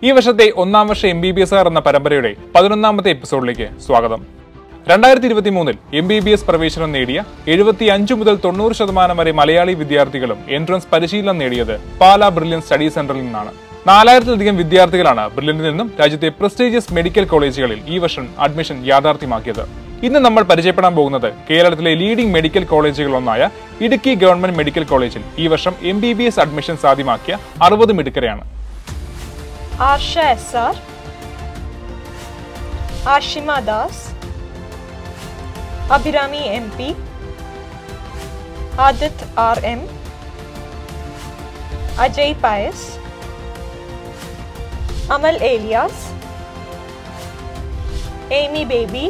ഈ വർഷത്തെ ഒന്നാം വർഷ MBBS എന്ന പരമ്പരയുടെ 11ാമത്തെ എപ്പിസോഡിലേക്ക് സ്വാഗതം. 2023 MBBS പ്രവേശനം നേടിയ 75 മുതൽ 90% വരെ മലയാളി വിദ്യാർത്ഥികളും എൻട്രൻസ് പരിശീലനം നേടിയത് പാലാ ബ്രില്യൻറ്റ് സ്റ്റഡി സെന്ററിൽ നിന്നാണ്. 4000-ലധികം വിദ്യാർത്ഥികളാണ് ബ്രില്യന്റിൽ നിന്നും രാജ്യത്തെ പ്രസ്റ്റീജിയസ് മെഡിക്കൽ കോളേജുകളിൽ ഈ വർഷം അഡ്മിഷൻ യാഥാർത്ഥ്യമാക്കിയത്. ഇന്ന് നമ്മൾ പരിചയപ്പെടാൻ പോകുന്നത് കേരളത്തിലെ ലീഡിംഗ് മെഡിക്കൽ കോളേജുകളൊന്നായ ഇടുക്കി ഗവൺമെന്റ് മെഡിക്കൽ കോളേജിൽ ഈ വർഷം MBBS അഡ്മിഷൻ സാധ്യമാക്കിയ 60 മിടുക്കരെയാണ്. Arsha SR, Ashima Das, Abhirami MP, Adith RM, Ajay Pius, Amal Elias, Amy Baby,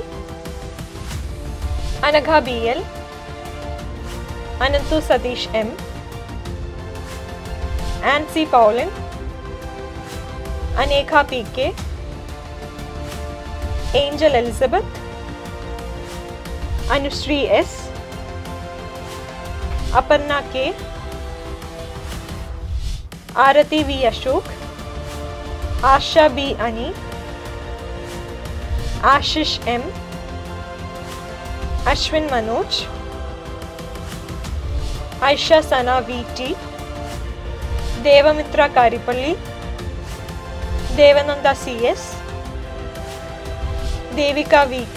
Anagha BL, Ananthu Satheesh M, Ancy Pauline, Anekha PK, Angel Elizabeth, Anusree S, Aparna K, Arathi V Ashok, Asha B Ani, Ashish M, Ashwin Manoj, Aisha Sana VT, Devamitra Karippally, Devananda CS, Devika VK,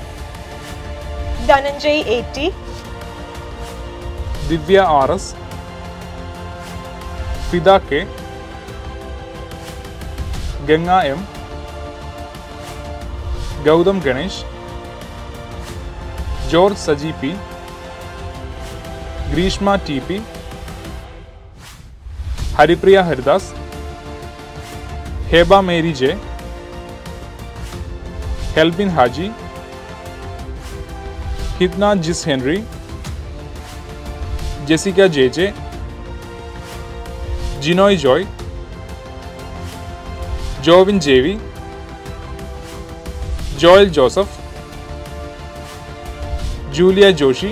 Dhananjay AT, Divya RS, Fida K, Ganga M, Gautham Ganesh, George Saji P, Greeshma TP, Haripriya Haridas, Heba Mary J, Helbin Haji, Hithna Jis Henry, Jessica JJ, Jinoy Joy, Jovin JV, Joel Joseph, Julia Joshi,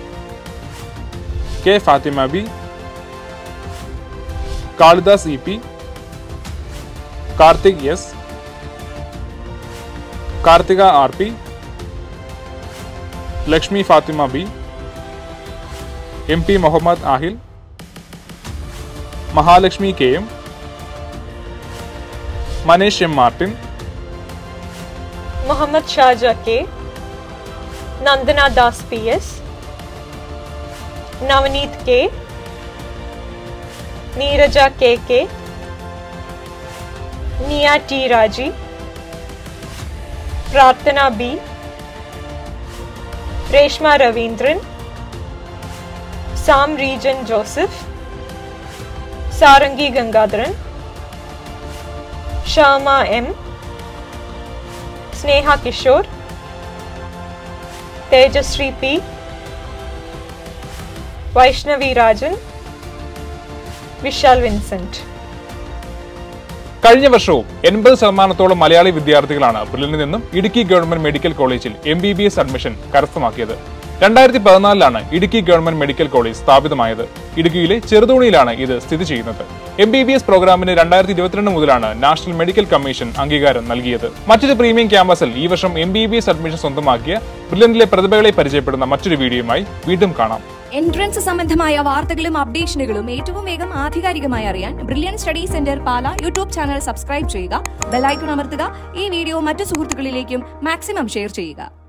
K Fathima B, Kalidas EP, Karthik S, Karthika RP, Lakshmi Fathima B, MP Muhammad Ahil, Mahalakshmi KM, Manesh M Martin, Muhammad Shaja K, Nandana Das PS, Navaneeth K, Neeraja KK, Niya T Raji, Prarthana B, Reshma Raveendran, Sam region Joseph, Sarangi Gangadharan, Shama M, Sneha Kishore, Tejashree P, Vaishnavi Rajan, Vishal Vincent. കഴിഞ്ഞ വർഷവും 80% മലയാളി വിദ്യാർത്ഥികളാണ് ബ്രില്യന്റിൽ നിന്നും Idukki government medical കോളേജിൽ MBBS admission കരസ്ഥമാക്കിയത്. 2014 Idukki government medical college സ്ഥാപിതമായത്. ഇടുക്കിയിലെ ചെറുതോണിയിലാണ് ഇത് സ്ഥിതി ചെയ്യുന്നത്. MBBS പ്രോഗ്രാമിന് 2022 മുതലാണ് നാഷണൽ മെഡിക്കൽ കമ്മീഷൻ അംഗീകാരം നൽകിയത്. മറ്റൊരു പ്രീമിയം ക്യാമ്പസിൽ ഈ വർഷം MBBS അഡ്മിഷൻ സ്വന്തമാക്കിയ ബ്രില്യന്റിലെ പ്രതിഭകളെ പരിചയപ്പെടുന്ന മറ്റൊരു വീഡിയോയുമായി വീണ്ടും കാണാം. എൻട്രൻസ് സംബന്ധമായ വാർത്തകളും അപ്ഡേഷനുകളും ഏറ്റവും വേഗം ആധികാരികമായി അറിയാൻ brilliant study centre Pala YouTube channel subscribe ചെയ്യുക, ബെൽ ഐക്കൺ അമർത്തുക, ഈ വീഡിയോ മറ്റു സുഹൃത്തുക്കളിലേക്കും മാക്സിമം ഷെയർ ചെയ്യുക.